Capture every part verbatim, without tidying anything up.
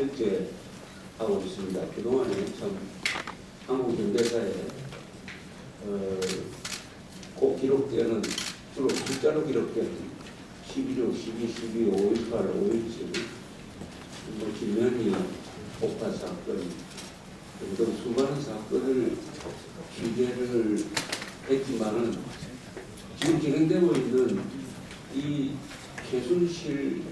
년째 하고 있습니다. 그동안에 참 한국 현대사에 어, 꼭 기록되는, 주로 숫자로 기록되는 십일호, 십이, 십이, 오일팔, 오일칠, 뭐 김현희 폭파 사건 등등 수많은 사건을 취재를 했지만은 지금 진행되고 있는 이 최순실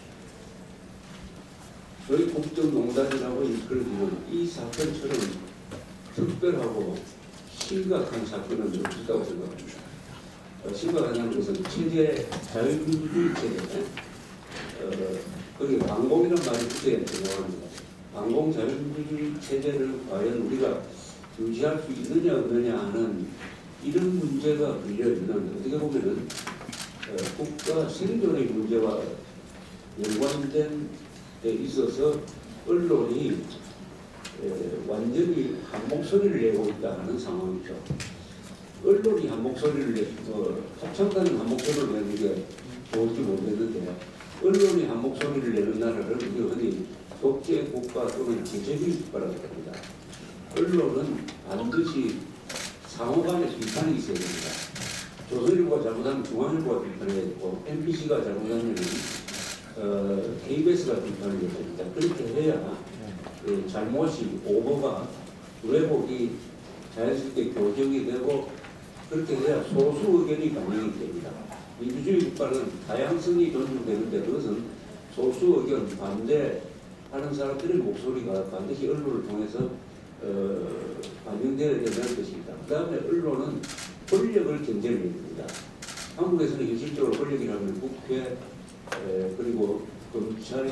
저희 국정농단이라고 이끌어지는 이 사건처럼 특별하고 심각한 사건은 없다고 생각합니다. 어, 심각하다는 것은 체제, 자유민주주의 체제, 어, 거기에 반공이라는 말이 붙어야 생각합니다. 반공 자유민주주의 체제를 과연 우리가 유지할 수 있느냐 없느냐 하는 이런 문제가 걸려있는, 어떻게 보면은 어, 국가 생존의 문제와 연관된 데 있어서 언론이 에, 완전히 한 목소리를 내고 있다 하는 상황이죠. 언론이 한 목소리를 내, 어, 합창단이 한 목소리를 내는 게 좋을지 모르겠는데, 언론이 한 목소리를 내는 나라를 우리가 흔히 독재 국가 또는 개체주의 국가라고 합니다. 언론은 반드시 상호간의 비판이 있어야 됩니다. 조선일보가 잘못하면 중앙일보가 비판해야 되고, 엠비씨가 잘못하면 어, 케이비에스가 비판을 해야 됩니다. 그렇게 해야 그 잘못이, 오보가, 왜곡이 자연스럽게 교정이 되고, 그렇게 해야 소수 의견이 반영이 됩니다. 민주주의 국가는 다양성이 존중되는데, 그것은 소수 의견, 반대하는 사람들의 목소리가 반드시 언론을 통해서 어, 반영되어야 된다는 것입니다. 그 다음에 언론은 권력을 견제해야 됩니다. 한국에서는 현실적으로 권력이라면 국회, 에, 그리고 검찰,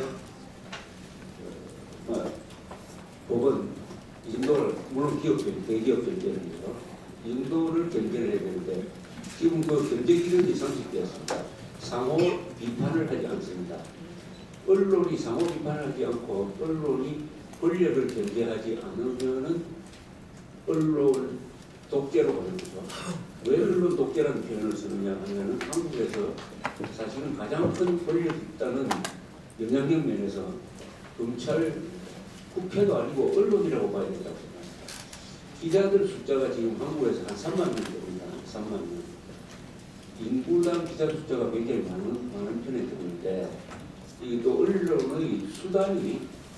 어, 법원, 이 정도를, 물론 기업들, 대기업 견제는요, 이 정도를 견제를 해야 되는데, 지금 그 견제 기준이 상식되었습니다. 상호 비판을 하지 않습니다. 언론이 상호 비판을 하지 않고, 언론이 권력을 견제하지 않으면은 언론 독재로 가는 거죠. 왜 언론 독재라는 표현을 쓰느냐 하면은 한국에서 사실은 가장 큰 권력이 있다는 영향력 면에서 검찰, 국회도 아니고 언론이라고 봐야 된다고 생각합니다. 기자들 숫자가 지금 한국에서 한 삼만 명 됩니다. 삼만 명. 인구당 기자 숫자가 굉장히 많은, 많은 편에 드는데, 이 또 언론의 수단이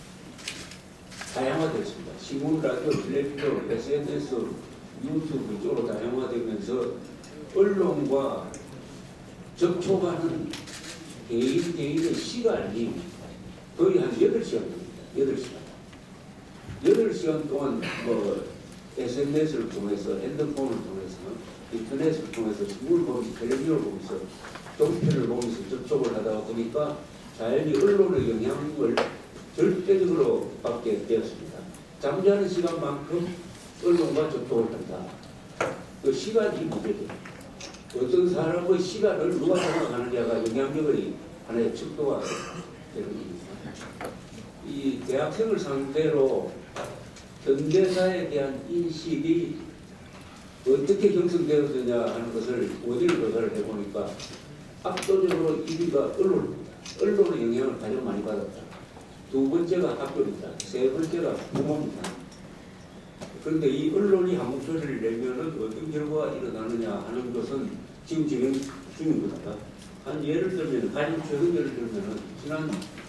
다양화됐습니다. 신문, 라디오, 텔레비전, 에스엔에스, 유튜브 이쪽으로 다양화되면서 언론과 접촉하는 개인 개인의 시간이 거의 한 여덟 시간입니다. 여덟 시간. 여덟 시간 동안 뭐 에스엔에스를 통해서, 핸드폰을 통해서, 인터넷을 통해서, 신문을 보면서, 텔레비전을 보면서, 종편을 보면서 접촉을 하다 보니까 자연히 언론의 영향을 절대적으로 받게 되었습니다. 잠자는 시간만큼 언론과 접촉을 한다. 그 시간이 문제죠. 어떤 사람의 시간을 누가 생각하느냐가 영향력의 하나의 척도가 되는 겁니다. 이 대학생을 상대로 현대사에 대한 인식이 어떻게 형성되었느냐 하는 것을 원인을 조사를 해보니까 압도적으로 일 위가 언론입니다. 언론의 영향을 가장 많이 받았다. 두 번째가 학교입니다. 세 번째가 부모입니다. 그런데 이 언론이 한 목소리를 내면은 어떤 결과가 일어나느냐 하는 것은 지금 진행 중입니다. 한 예를 들면, 가장 최근 예를 들면은 지난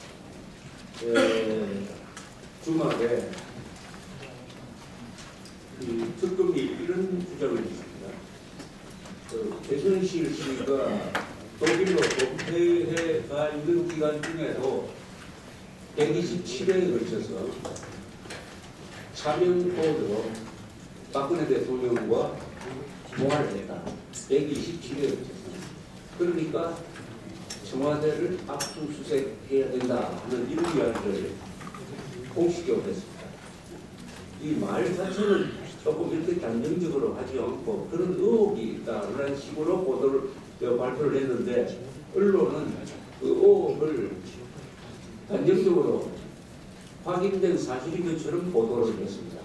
에, 주말에 이 특검이 이런 주장을 했습니다. 그 최순실 씨가 독일로 도피해 가 있는 기간 중에도 백이십칠 회에 걸쳐서 차명보로 박근혜 대통령과 통화를 했다. 백이십칠 회에 걸쳐서. 그러니까 청와대를 압수수색해야 된다 하는 이런 이야기를 공식적으로 했습니다. 이 말 자체는 조금 이렇게 단정적으로 하지 않고 그런 의혹이 있다라는 식으로 보도를, 발표를 했는데, 언론은 그 의혹을 단정적으로 확인된 사실인 것처럼 보도를 했습니다.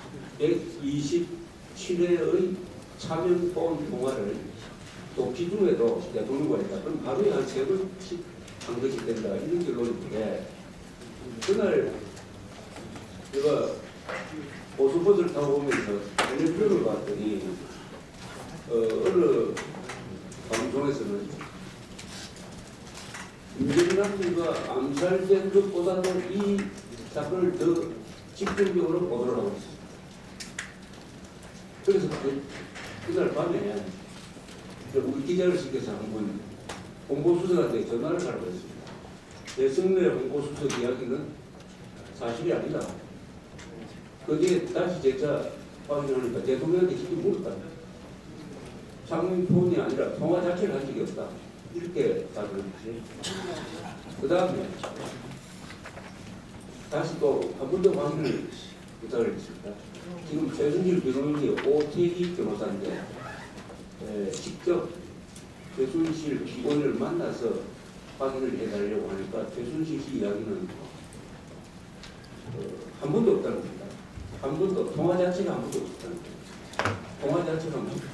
백이십칠 회의 차명폰 통화를 또 기중에도 대통령과 했다. 그럼 하루에 한 세 번씩 한 것이 된다. 이런 결론인데, 그날 제가 고속버스를 타고 오면서 텔레비전을 봤더니 어, 어느 방송에서는 임정남이가 암살된 것보다도 이 사건을 더 집중적으로 보도를 하고 있습니다. 그래서 그, 그날 밤에 우리 기자를 시켜서 한번 홍보수석한테 전화를 하라고 했습니다. 대승래 홍보수석 이야기는 사실이 아니다. 거기에 다시 재차 확인하니까 대통령한테 직접 물었다. 장문폰이 아니라 통화 자체를 한 적이 없다. 이렇게 답을 했지. 그 다음에 다시 또 한 번 더 확인을 부탁을 했습니다. 지금 최순실 변호인이 오태기 변호사인데 에, 직접 최순실 피고인을 만나서 확인을 해달라고 하니까 최순실 씨 이야기는 어, 한 번도 없다는 겁니다. 한 번도 통화 자체가 한 번도 없다는 겁니다. 통화 자체가 한 번도.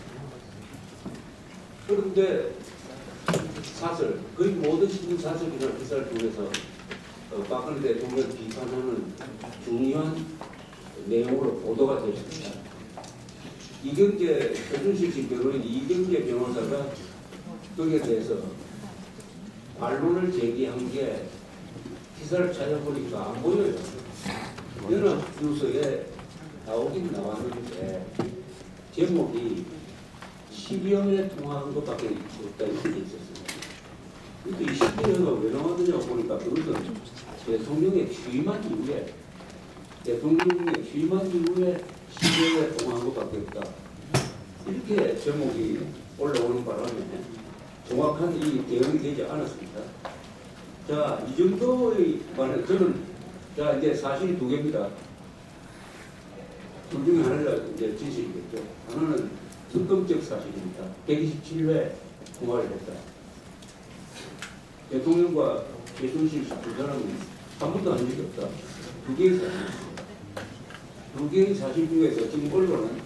그런데 사설, 거의 모든 신문 사설이나 기사를 통해서 어, 박근혜 대통령을 비판하는 중요한 내용으로 보도가 되었습니다. 이경재, 최순실 씨 변호인 이경재 변호사가 거기에 대해서 반론을 제기한 게 기사를 찾아보니까 안 보여요. 여러 뉴스에 나오긴 나왔는데 제목이 십여 회 통화한 것밖에 없다 이렇게 있었습니다. 근데 이 십여 회가 왜 나왔느냐고 보니까 그것은 대통령의 취임한 이후에 대통령의 취임한 이후에 십여 회 통화한 것밖에 없다. 이렇게 제목이 올라오는 바람에 정확한 이 대응이 되지 않았습니다. 자, 이 정도의 말은 저는 자 이제 사실이 두 개입니다. 둘 중에 하나가 이제 진실이겠죠. 하나는 특검적 사실입니다. 백이십칠 회 통화를 했다. 대통령과 최순실 씨 두 사람은 한 번도 한 적이 없다. 두 개의 사실입니다. 두 개의 사실 중에서 지금 언론은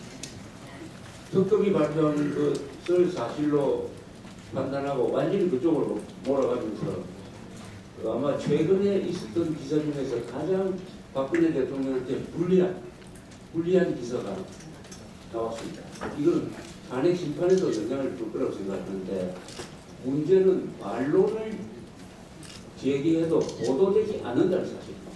특검이 발표한 것을 사실로 판단하고 완전히 그쪽으로 몰아가면서 아마 최근에 있었던 기사 중에서 가장 박근혜 대통령한테 불리한 불리한 기사가 나왔습니다. 이건 탄핵 심판에도 영향을 줄 거라고 생각하는데 문제는 반론을 제기해도 보도되지 않는다는 사실입니다.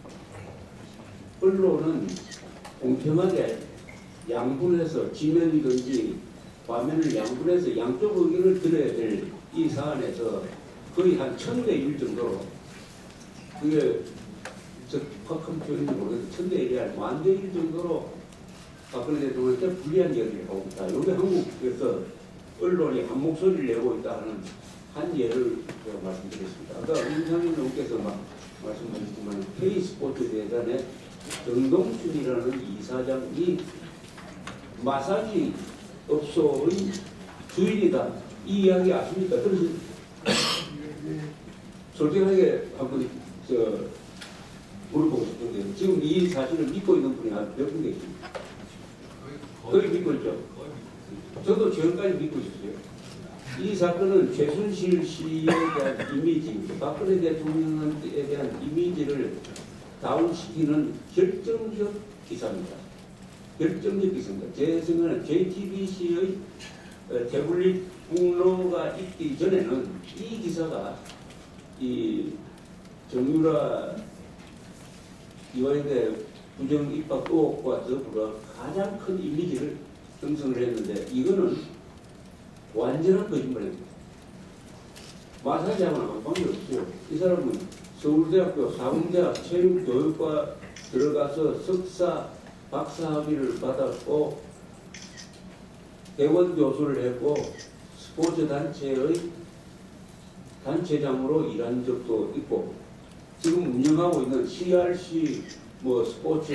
언론은 공평하게 양분해서 지면이든지 화면을 양분해서 양쪽 의견을 들어야 될 이 사안에서 거의 한 천대 일 정도로 그게 적확한 표현인지 모르겠는데 천대 일이 아니고 만대 일 정도로 박근혜 대통령한테 불리한 얘기를 하고 있다. 여기 한국에서 언론이 한 목소리를 내고 있다는 한 예를 제가 말씀드리겠습니다. 아까 윤상현 의원께서 막 말씀하셨지만 K스포츠 대단의 정동춘이라는 이사장이 마사지 업소의 주인이다. 이 이야기 아십니까? 그래서 솔직하게 한번 저 물어보고 싶은데 지금 이 사실을 믿고 있는 분이 한 몇 분 계십니까? 거의 믿고 있죠. 저도 지금까지 믿고 있었어요. 이 사건은 최순실 씨에 대한 이미지, 박근혜 대통령에 대한 이미지를 다운시키는 결정적 기사입니다. 결정적 기사입니다. 제 생각에는 제이티비씨의 태블릿 폭로가 있기 전에는 이 기사가 이 정유라 이화여대 부정 입학 의혹과 더불어 가장 큰 이미지를 형성을 했는데 이거는 완전한 거짓말입니다. 마사지하고는 관계없어요. 이 사람은 서울대학교 사범대학 체육교육과 들어가서 석사, 박사 학위를 받았고 대원 교수를 했고 스포츠 단체의 단체장으로 일한 적도 있고 지금 운영하고 있는 씨알씨 뭐 스포츠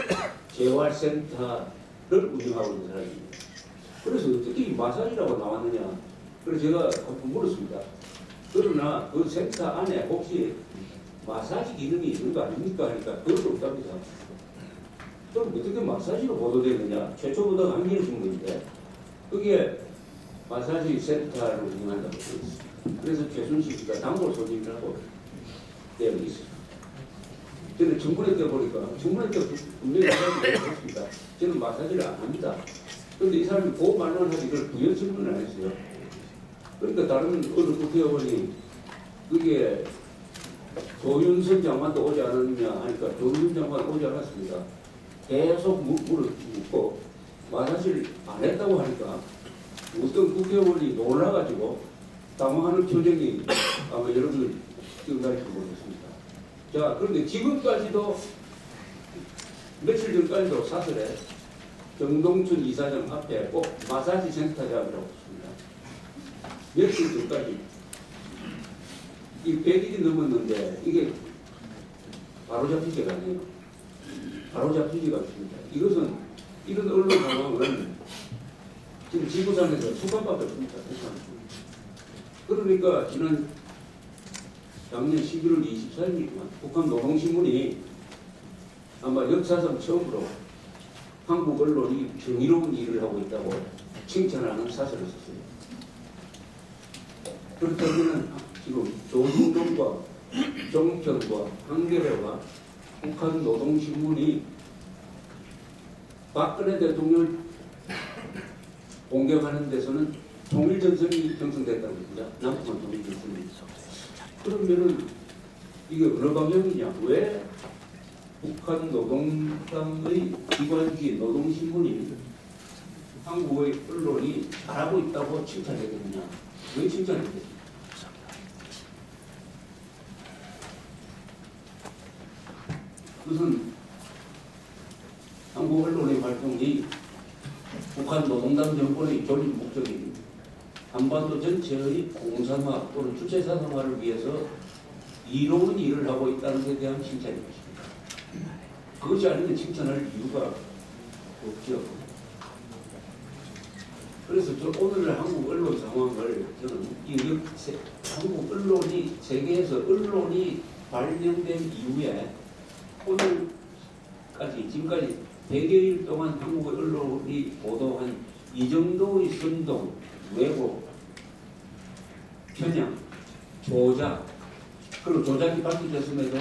재활센터를 운영하고 있는 사람입니다. 그래서 어떻게 이 마사지라고 나왔느냐? 그래서 제가 한번 물었습니다. 그러나 그 센터 안에 혹시 마사지 기능이 있는 거 아닙니까? 하니까 그것도 없답니다. 그럼 어떻게 마사지로 보도되느냐? 최초보다 한계를 준 건데 그게 마사지 센터를 운영한다고 되어 있습니다. 그래서 최순실 씨가 단골 손님이라고 되어 있습니다. 저는 정부에 때 보니까 정부에 때 분명히 그렇습니다. 저는 마사지를 안 합니다. 그런데 이 사람이 그 말만 하지 이걸 부연 질문을 안 했어요. 그러니까 다른 어느 국회의원이 그게 조윤선 장관도 오지 않았느냐 하니까 조윤선 장관 오지 않았습니다. 계속 묻고 마사지를 안 했다고 하니까 어떤 국회의원이 놀라가지고 당황하는 표정이 아마 여러분들 기억날지 모르겠습니다. 자, 그런데 지금까지도 며칠 전까지도 사설에 정동춘 이사장 앞에 꼭 마사지 센터장이라고 했습니다. 며칠 전까지 이 백 일이 넘었는데 이게 바로 잡히지가 않아요. 바로 잡히지가 않습니다. 이것은 이런 언론 상황은 지금 지구상에서 수감밖에 없습니다. 그러니까 지난 작년 십일월 이십사일이지만 북한 노동신문이 아마 역사상 처음으로 한국 언론이 정의로운 일을 하고 있다고 칭찬하는 사설을 썼어요. 그렇다면 지금 조중동과 종편과 한겨레와 북한 노동신문이 박근혜 대통령을 공격하는 데서는 통일전선이 형성됐다고 합니다. 남북한 통일전선이. 그러면은 이게 어느 방향이냐? 왜 북한 노동당의 기관지 노동신문이 한국의 언론이 잘하고 있다고 칭찬했겠느냐? 왜 칭찬했겠느냐? 그것은 한국 언론의 활동이 북한 노동당 정권의 존립 목적이 한반도 전체의 공산화 또는 주체사상화를 위해서 이로운 일을 하고 있다는 데 대한 칭찬인 것입니다. 그것이 아니면 칭찬할 이유가 없죠. 그래서 저 오늘 한국 언론 상황을 저는 이 세, 한국 언론이 세계에서 언론이 발명된 이후에 오늘까지 지금까지 백여일 동안 한국의 언론이 보도한 이 정도의 선동, 왜곡, 편향, 조작, 그리고 조작이 밝혀졌음에도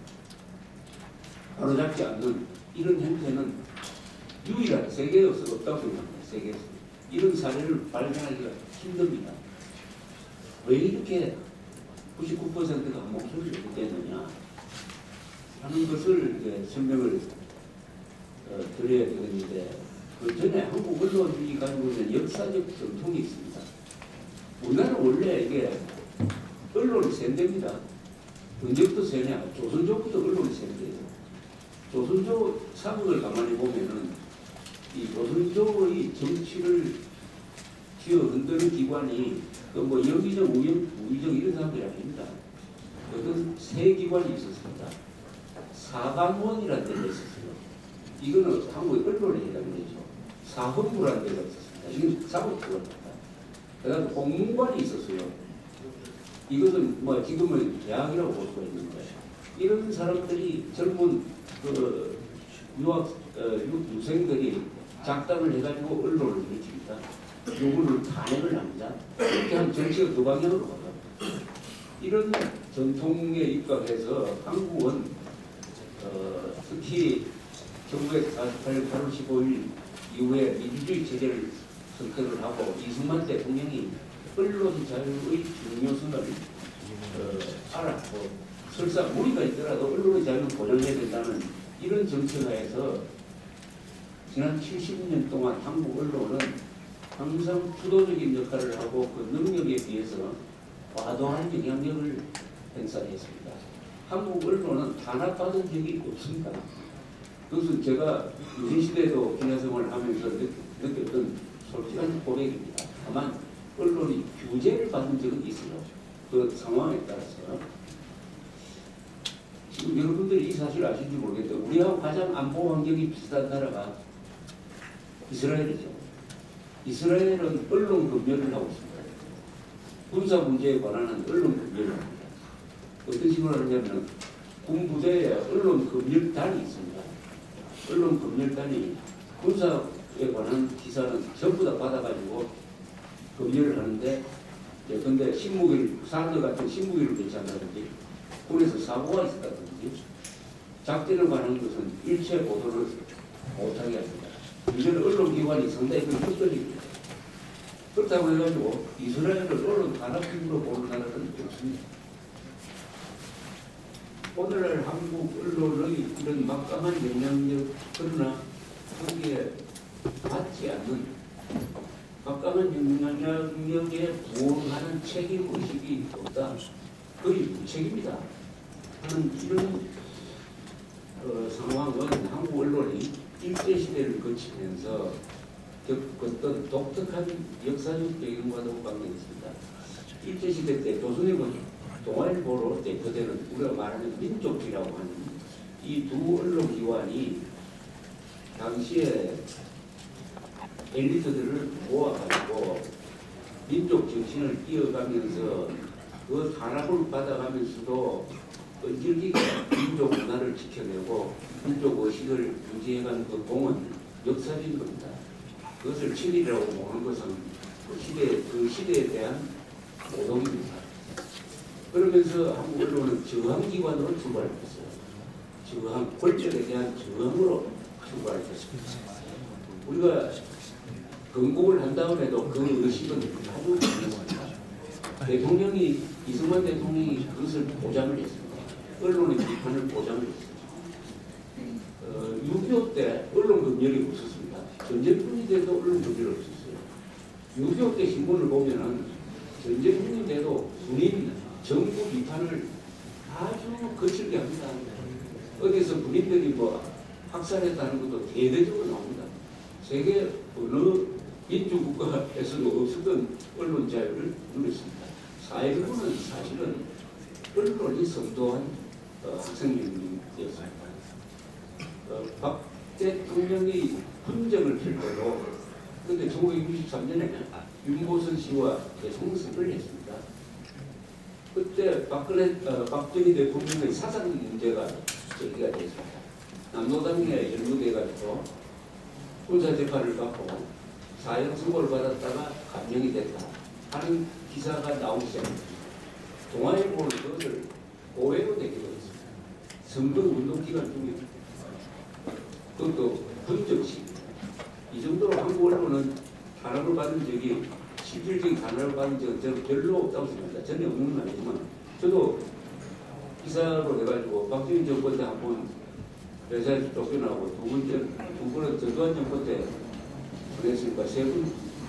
바로잡지 않는 이런 형태는 유일한 세계에서 없다고 생각합니다. 세계에서. 이런 사례를 발견하기가 힘듭니다. 왜 이렇게 구십구 퍼센트가 목소리를 듣겠느냐 하는 것을 이제 설명을 어, 드려야 되겠는데, 그 전에 한국 언론이 가지고 있는 역사적 전통이 있습니다. 우리나라는 원래 이게 언론이 센데입니다. 언제부터 세냐? 조선조부터 언론이 센데요. 조선조 사극을 가만히 보면은 이 조선조의 정치를 쥐어 흔드는 기관이 그 뭐 영의정, 우영, 우의정 이런 사람들이 아닙니다. 어떤 세 기관이 있었습니다. 사관원이라는 데가 있었어요. 이거는 한국의 언론에 해당되죠. 사헌부라는 데가 있었습니다. 이건 사법부입니다. 그다음에 공문관이 있었어요. 이것은 뭐 지금은 대학이라고 볼 수가 있는 거예요. 이런 사람들이 젊은 그 유학 어, 유생들이 작당을 해가지고 언론을 일으킵니다. 누구를 탄핵을 합니다. 이렇게 하면 정치가 그 방향으로 가요. 이런 전통에 입각해서 한국은 어, 특히 천구백사십팔 팔월 십오일 이후에 민주주의 체제를 선택을 하고 이승만 대통령이 언론 자유의 중요성을 어, 알았고 설사 무리가 있더라도 언론의 자유를 보장해야 된다는 이런 정책하에서 지난 칠십 년 동안 한국 언론은 항상 주도적인 역할을 하고 그 능력에 비해서 과도한 영향력을 행사했습니다. 한국 언론은 탄압받은 적이 없습니다. 그것은 제가 유신시대에도 기자생활을 하면서 느꼈던 솔직한 고백입니다. 다만 언론이 규제를 받은 적은 있어요. 그 상황에 따라서. 지금 여러분들이 이 사실을 아실지 모르겠는데 우리하고 가장 안보 환경이 비슷한 나라가 이스라엘이죠. 이스라엘은 언론 검열을 하고 있습니다. 군사 문제에 관한 언론 검열을 합니다. 어떤 식으로 하냐면 군부대에 언론 검열단이 있습니다. 언론 검열단이 군사에 관한 기사는 전부 다 받아가지고 검열을 하는데, 근데 신무기를, 사드 같은 신무기를 배치한다든지 군에서 사고가 있었다든지 작전을 가는 것은 일체 보도를 못하게 합니다. 이런 언론기관이 상당히 흔들립니다. 그렇다고 해가지고 이스라엘을 언론 단합국으로 보는 나라는 없습니다. 오늘날 한국 언론의 이런 막강한 영향력, 그러나 거기에 받지 않는 막강한 영향력에 부응하는 책임의식이 없다. 거의 무책임이다 하는 이런 어, 상황은 한국 언론이 일제시대를 거치면서 겪었던 독특한 역사적 배경과도 관계가 있습니다. 일제시대 때 조선일보, 동아일보로 대표되는 우리가 말하는 민족지라고 하는 이 두 언론기관이 당시에 엘리트들을 모아가지고 민족 정신을 이어가면서 그 탄압을 받아가면서도 끈질기게 민족 문화를 지켜내고 민족 의식을 유지해가는 그 공은 역사적인 겁니다. 그것을 진리라고 보는 것은 그 시대, 그 시대에 대한 모독입니다. 그러면서 한국 언론은 저항기관으로 출발했어요. 저항, 권력에 대한 저항으로 출발했습니다. 우리가 건국을 한 다음에도 그 의식은 아주 강했습니다. 대통령이, 이승만 대통령이 그것을 보장을 했습니다. 언론의 비판을 보장을 했습니다. 어, 육이오 때 언론 검열이 없었습니다. 전쟁뿐이 돼도 언론 검열이 없었어요. 육이오 때 신문을 보면은 전쟁뿐이 돼도 군인 정부 비판을 아주 거칠게 합니다. 어디서 군인들이 뭐 학살했다는 것도 대대적으로 나옵니다. 세계 어느 민주국가에서도 없었던 언론 자유를 누렸습니다. 사회부는 사실은 언론이 선도한 어, 학생연맹이었습니다. 어, 박 대통령이 훈정을 필 때도 그런데 천구백육십삼 년에 윤보선 씨와 대통령을 했습니다. 그때 박근혜, 어, 박정희 대통령의 사상 문제가 제기가 됐습니다. 남노당에 연루돼가지고 군사재판을 받고 사형 선고를 받았다가 감형이 됐다 하는 기사가 나오기 시작합니다. 동아일보는 그것을 오해로 되기도 했습니다. 선거운동기간 중에 그것도 분정식 이 정도로 한국 언론은 탄압을 받은 적이 실질적인 탄압을 받은 적은 저는 별로 없다고 생각합니다. 전혀 없는 건 아니지만 저도 기사로 해가지고 박정희 정권 때 한 번 회사에서 쫓겨나고 두 번째 두 번은 전두환 정권 때 그랬으니까 세 번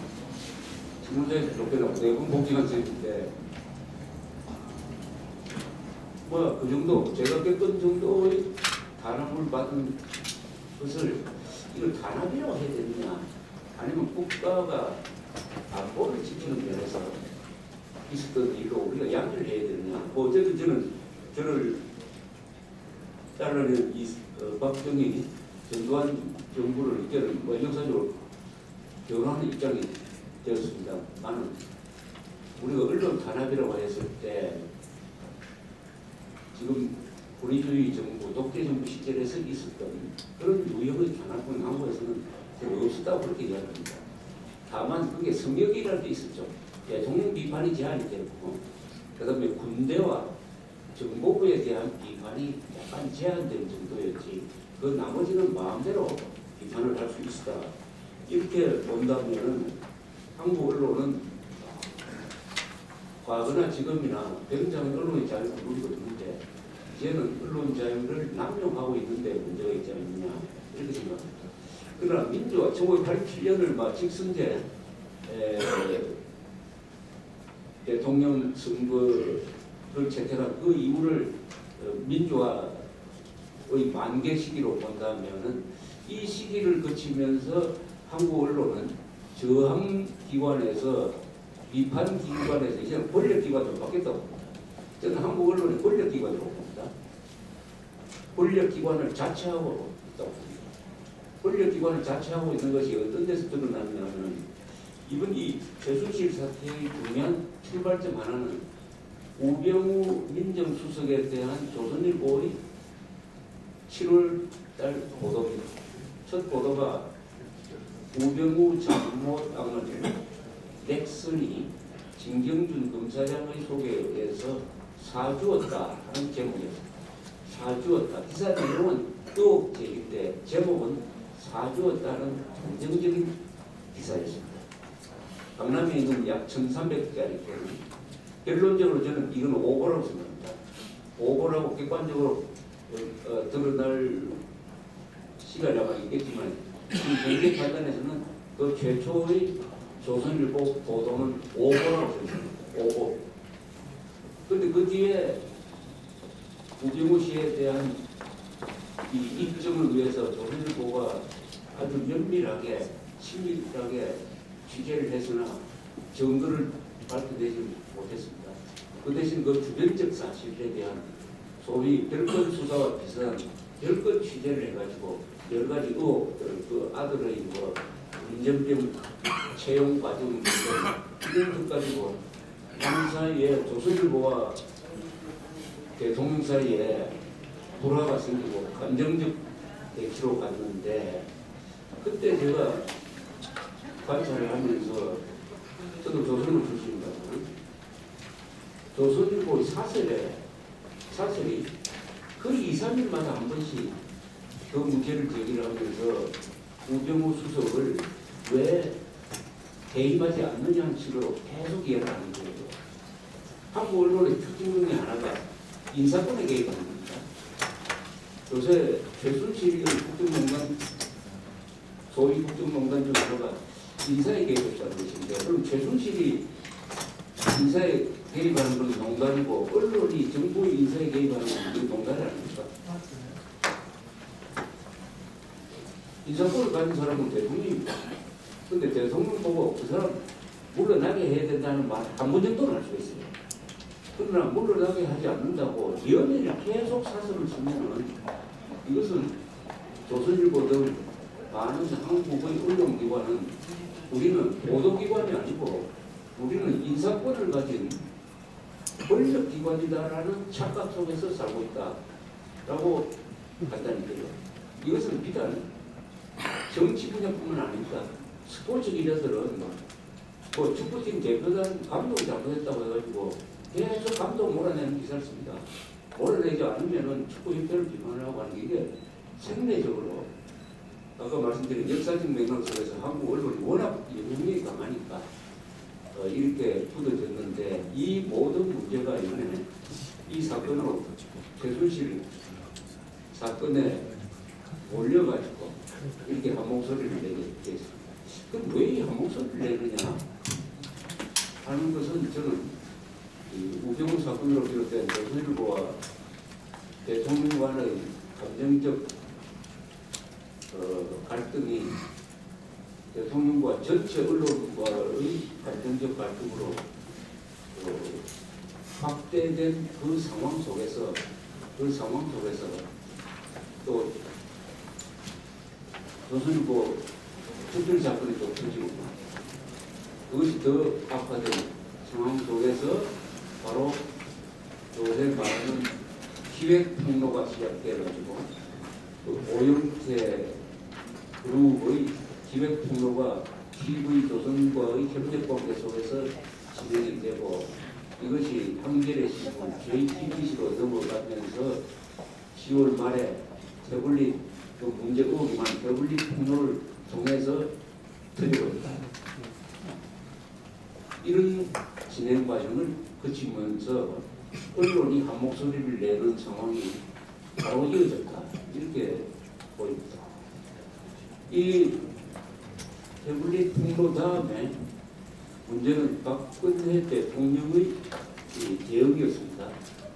신문사에서 쫓겨나고 네 번 복직한 셈인데 뭐 그 정도 제가 겪은 정도의 탄압을 받은 것을 이걸 탄압이라고 해야 되느냐 아니면 국가가 안보를 지키는 면에서 있었던 일로 우리가 양해를 해야 되느냐 뭐 어쨌든 저는 저를 따르는 이 어, 박정희 전두환 정부를 이때는 뭐 역사적으로 변화하는 입장이 되었습니다. 나는 우리가 언론 탄압이라고 했을 때 지금 군의주의 정부, 독재 정부 시절에서 있었던 그런 유형의 탄압은 한국에서는 별로 없었다고 그렇게 이야기합니다. 다만 그게 성역이라는 게 있었죠. 대통령 비판이 제한이 되고 그 다음에 군대와 정보부에 대한 비판이 약간 제한된 정도였지 그 나머지는 마음대로 비판을 할 수 있었다. 이렇게 본다면 한국 언론은 과거나 지금이나 굉장히 언론의 자유를 누리고 있는데 이제는 언론 자유를 남용하고 있는데 문제가 있지 않느냐 이렇게 생각합니다. 그러나 민주화 천구백팔십칠 년을 막 직선제 에, 대통령 선거를 채택한 그 이후를 민주화의 만개 시기로 본다면은 이 시기를 거치면서 한국 언론은 저항 기관에서 비판 기관에서 이제는 권력 기관으로 바뀌었다고 봅니다. 저는 한국 언론의 권력 기관으로 봅니다. 권력 기관을 자체하고 있다고 봅니다. 권력 기관을 자체하고 있는 것이 어떤 데서 드러나냐면 이번 이 최순실 사태의 중요한 출발점 하나는 우병우 민정수석에 대한 조선일보의 칠월 달 보도입니다. 첫 보도가 우병우 잘못당을 넥슨이 진경준 검사장의 소개에 의해서 사주었다 하는 제목이었습니다. 사주었다. 기사 내용은 또 제기인데 제목은 사주었다는 긍정적인 기사였습니다. 강남에 있는 약 천삼백 짜리 개는 결론적으로 저는 이건 오보라고 생각합니다. 오보라고 객관적으로 어, 어, 드러날 시간이 아마 있겠지만 지금 현재 판단에서는 그 최초의 조선일보 보도는 오보라고 생각합니다. 오보. 그런데 그 뒤에 우병우 씨에 대한 이 입증을 위해서 조선일보가 아주 면밀하게 친밀하게 취재를 했으나 증거를 발표되지 못했습니다. 그 대신 그 주변적 사실에 대한 소위 별건 수사와 비슷한 별건 취재를 해가지고 여러 가지 의혹들, 그 아들의 뭐 인전병 채용 과정 등 이런 것까지 뭐 양 사이에 조선일보와 대통령 사이에 불화가 생기고 감정적 대치로 갔는데 그때 제가 관찰을 하면서 저도 조선일보 출신입니다. 조선일보 사설에 사설이 거의 이, 삼 일마다 한 번씩 그 문제를 제기를 하면서 우병우 수석을 왜 개입하지 않느냐는 식으로 계속 이해를 하는 거예요. 한국 언론의 특징 중에 하나가 인사권에 개입하는 겁니다. 요새 최순실의 국정농단, 소위 국정농단 중 하나가 인사에 개입했다는 것인데, 그럼 최순실이 인사에 개입하는 건 농단이고, 언론이 정부의 인사에 개입하는 건 농단이 아닙니까? 인사권을 가진 사람은 대통령입니다. 근데 대통령 보고 그 사람 물러나게 해야 된다는 말 한 번 정도는 할 수 있어요. 그러나 물러나게 하지 않는다고 연예인이 계속 사설을 쓰면은 이것은 조선일보 등 많은 한국의 언론기관은 우리는 보도기관이 아니고 우리는 인사권을 가진 권력기관이다라는 착각 속에서 살고 있다라고 한다니까요. 이것은 비단 정치 분야뿐만 아닙니다. 스포츠 기자들은 뭐 축구팀 대표단 감독이 잘못했다고 해가지고 계속 감독 몰아내는 기사를 씁니다. 몰아내지 않으면은 축구협회를 비판하고 하는 게 이게 생리적으로 아까 말씀드린 역사적 맥락 속에서 한국 언론이 워낙 영향력이 강하니까 어, 이렇게 굳어졌는데 이 모든 문제가 이번에 이 사건으로 최순실 사건에 몰려가지고 이렇게 한 목소리를 내게 됐습니다. 그럼 왜 이 한 목소리를 내느냐 하는 것은 저는 이 우병우 사건으로 비롯된 조선일보와 대통령 간의 감정적 어, 갈등이 대통령과 전체 언론과의 감정적 갈등으로 어, 확대된 그 상황 속에서 그 상황 속에서 또 조선일보 특별 사건이 또 터지고 그것이 더 악화된 상황 속에서 바로 요새 말하는 기획 폭로가 시작돼가지고 그 오영태 그룹의 기획 폭로가 티비조선과의 협력관계 속에서 진행이 되고 이것이 한겨레 신문 제이티비씨로 넘어가면서 시월 말에 태블릿 그 문제 의혹이 많은 태블릿 폭로를 통해서 터지고 있다. 이런 진행 과정을 거치면서 언론이 한 목소리를 내는 상황이 바로 이어졌다. 이렇게 보입니다. 이 태블릿 폭로 다음에 문제는 박근혜 대통령의 이 대응이었습니다.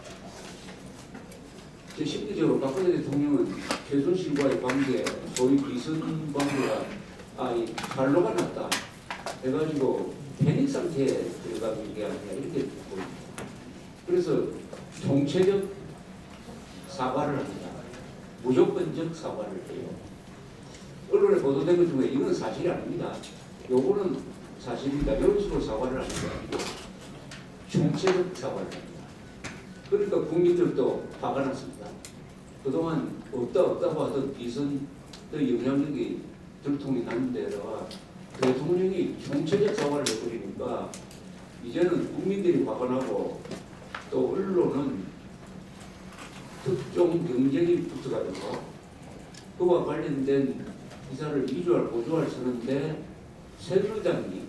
심리적으로 박근혜 대통령은 최순실과의 관계, 소위 비선 관계가 아, 이 발로가 났다 해가지고 패닉 상태에 들어가는 게 아니라 이렇게 보입니다. 그래서 총체적 사과를 합니다. 무조건적 사과를 해요. 언론에 보도된 것 중에 이건 사실이 아닙니다. 요거는 사실이다. 이런 식으로 사과를 하는 게 아니고 총체적 사과를 합니다. 그러니까 국민들도 화가 났습니다. 그동안 없다 없다고 하던 비선의 영향력이 들통이 나는 데다가 대통령이 총체적 사과를 해버리니까 이제는 국민들이 화가 나고 또 언론은 특종 경쟁이 붙어가지고 그와 관련된 기사를 위조할 보조할 쓰는데 새누리당이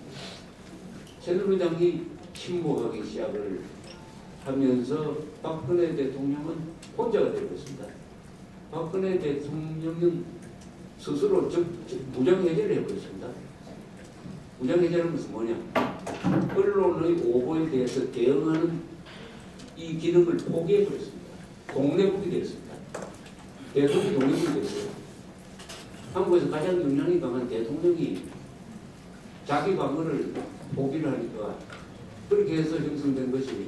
새누리당이 침묵하기 시작을 하면서 박근혜 대통령은 혼자가 되고 있습니다. 박근혜 대통령은 스스로 적, 적, 무장해제를 해버렸습니다. 무장해제는 무슨 뭐냐? 언론의 오보에 대해서 대응하는 이 기능을 포기해버렸습니다. 동네북이 되었습니다. 대통령이 동네북이 됐어요. 한국에서 가장 영향이 강한 대통령이 자기 방어를 포기를 하니까 그렇게 해서 형성된 것이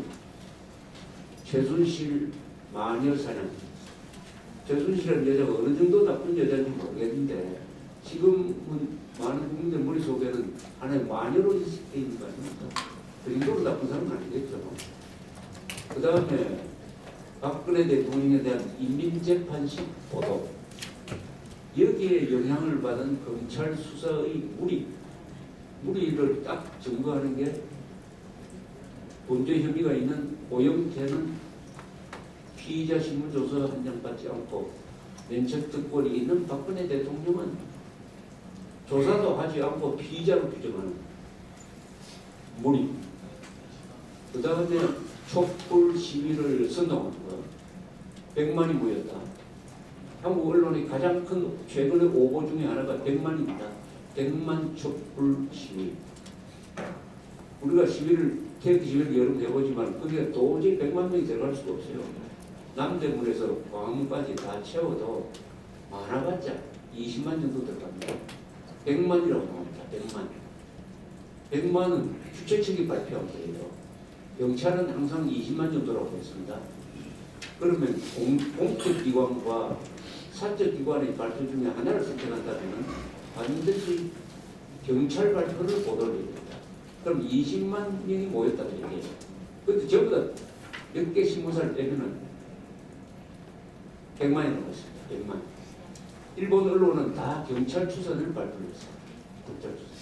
최순실 마녀 사냥. 최순실이라는 여자가 어느 정도 나쁜 여자인지 모르겠는데 지금은 많은 국민들 머릿속에는 하나의 마녀로 인식되어 있는 거 아닙니까? 그 정도로 나쁜 사람은 아니겠죠. 그 다음에 박근혜 대통령에 대한 인민재판식 보도, 여기에 영향을 받은 검찰 수사의 무리, 무리를 딱 증거하는 게 범죄 혐의가 있는 오영태는 피의자 신문조서 한 장 받지 않고 면책특권이 있는 박근혜 대통령은 조사도 하지 않고 피의자로 규정하는 무리. 그 다음에 촛불 시위를 선동하는 거. 백만이 모였다. 한국 언론의 가장 큰 최근의 오보 중에 하나가 백만입니다. 백만 촛불 시위. 우리가 시위를, 태극 시위를 여러 번 해보지만 그게 도저히 백만 명이 들어갈 수가 없어요. 남대문에서 광화문까지 다 채워도 많아봤자 이십만 정도 들어갑니다. 백만이라고 합니다. 백만. 백만은 주최 측이 발표한 거예요. 경찰은 항상 이십만 정도라고 했습니다. 그러면 공, 공적기관과 사적기관의 발표 중에 하나를 선택한다면 반드시 경찰 발표를 보도를 해야 됩니다. 그럼 이십만 명이 모였다는 얘기예요. 근데 전부 다 몇 개 신문사를 빼면은 백만이 넘었습니다. 백만. 일본 언론은 다 경찰 추산을 발표했어요. 경찰 추산.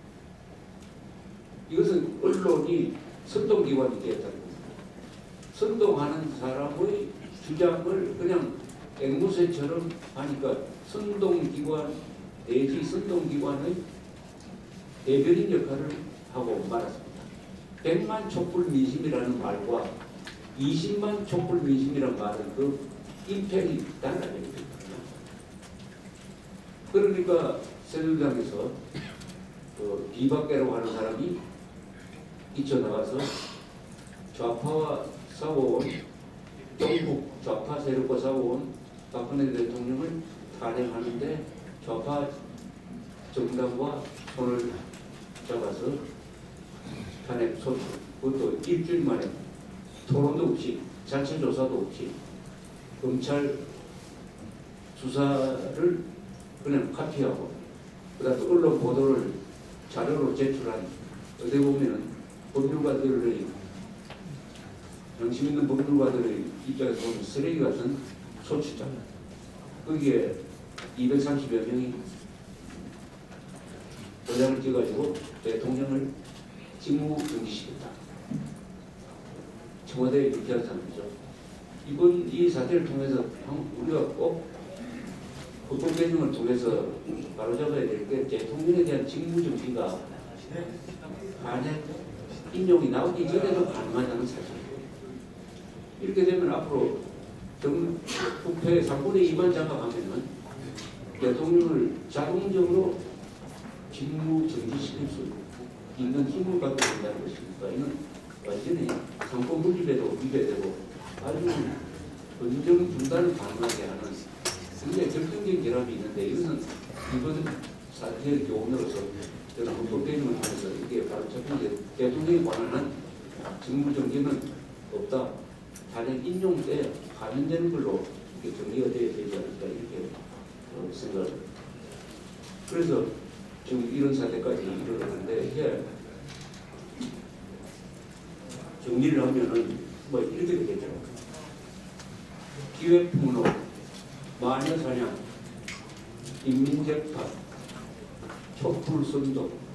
이것은 언론이 선동기관이 되었다는 겁니다. 선동하는 사람의 주장을 그냥 앵무새처럼 하니까 선동기관 내지 선동기관의 대변인 역할을 하고 말았습니다. 백만 촛불 민심이라는 말과 이십만 촛불 민심이라는 말은 그 임팩이 달라야 됩니다. 그러니까 새누리당에서 그 비박계라고 하는 사람이 뛰쳐나가서 좌파와 싸워온 영국 좌파 세력과 싸워온 박근혜 대통령을 탄핵하는데 좌파 정당과 손을 잡아서 탄핵 소추, 그것도 일주일 만에 토론도 없이 자체 조사도 없이 검찰 수사를 그냥 카피하고 그다음에 언론 보도를 자료로 제출한, 어떻게 보면은 법률가들의, 양심 있는 법률가들의 입장에서 보면 쓰레기 같은 소추장. 거기에 이백삼십여 명이 도장을 찍어가지고 대통령을 직무 정지시켰다. 청와대에 이렇게 한 사람이죠. 이번 이 사태를 통해서 우리가 꼭 보통 개념을 통해서 바로잡아야 될 게 대통령에 대한 직무정지가 만약 인용이 나오기 전에도 가능하다는 사실이에요. 이렇게 되면 앞으로 정, 국회 삼분의 이만 장악하면은 대통령을 자동적으로 직무정지시킬 수 있는 힘을 갖고 있다는 것이니까 이는 완전히 상권 분립에도 위배되고 아주 건정 중단을 가능하게 하는 굉장히 결정적인 결합이 있는데, 이것은 이번 사태의 교훈으로서 저는 헌법개정을 통해서 이게 바로 첫 번째 대통령에 관한 직무정지는 없다. 탄핵 인용 때 감면되는 걸로 이렇게 정리가 되어야 되지 않을까 이렇게 어, 생각을. 그래서 지금 이런 사태까지 이르렀는데 이게 정리를 하면은 뭐 이렇게 되겠죠. 기획폭로, 마녀사냥, 인민재판, 촛불선동,